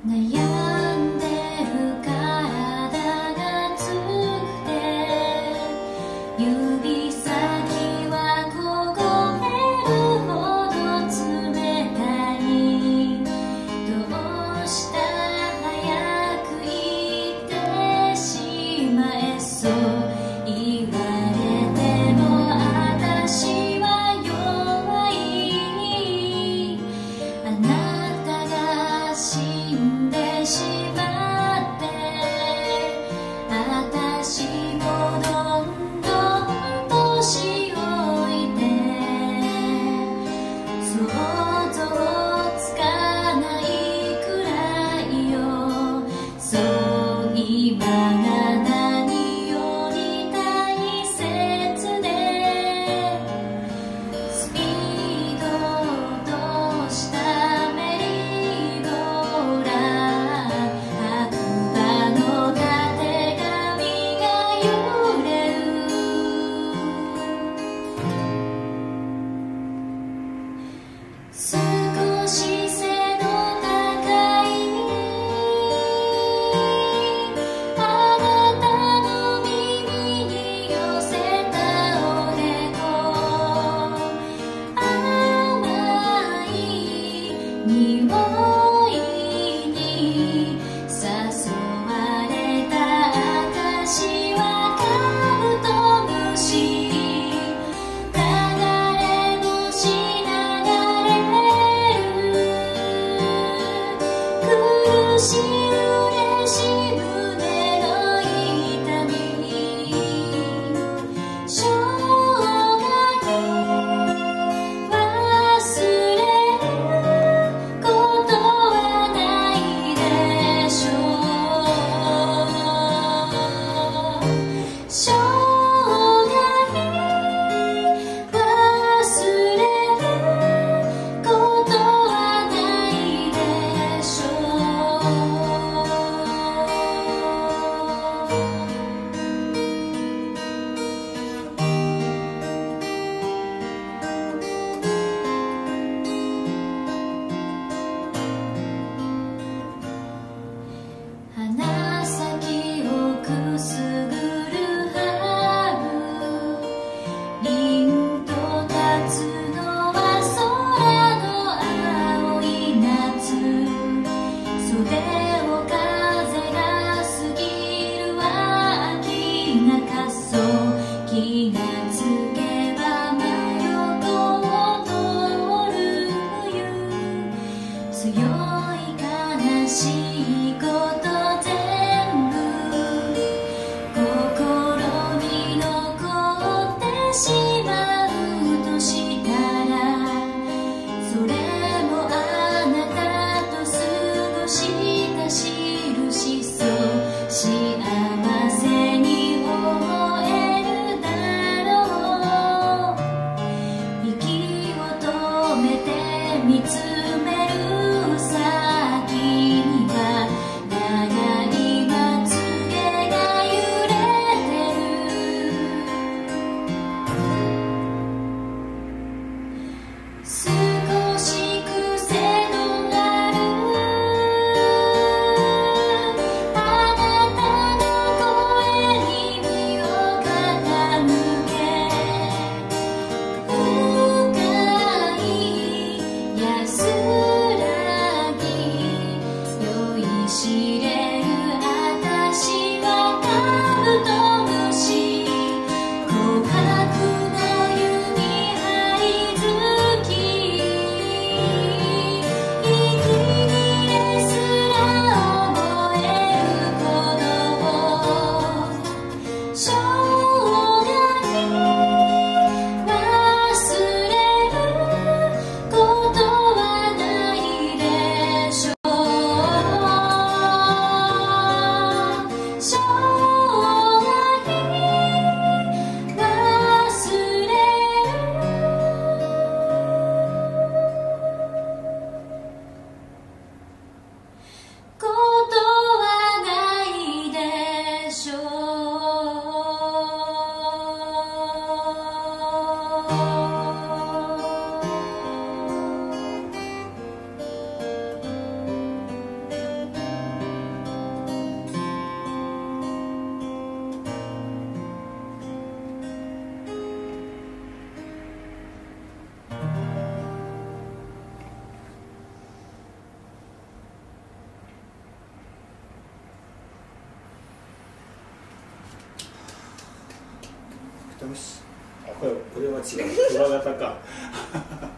悩んでる体がつくて指先は凍えるほど冷たいどうした早く言ってしまえそう言われても私は弱いあなたが死んでしまって私もどんどん年老いて想像つかないくらいよそう今が何より大切でスピード落としたメリーゴーラン白馬のたてがみが揺れる少し背の高いあなたの耳に寄せたおでこ甘い匂いに誘われた証はカブトムシ流れ星流れる苦しい嬉しい胸の痛み生涯忘れることはないでしょう生涯忘れることはないでしょ鼻先をくすぐる春凛と立つのは空の青い夏袖を風が過ぎるは秋が滑走気がつけば真横を通る冬強い悲しいこと全部心に残ってしまうとしたらそれもあなたと過ごした印そう幸せに思えるだろう息を止めて見つめる先には長いまつげが揺れてる少し癖のあるあなたの声に身を傾け深い安らぎ酔いしれる私はカブトムシ琥珀の弓這い月よし。 これは違う。クワガタか。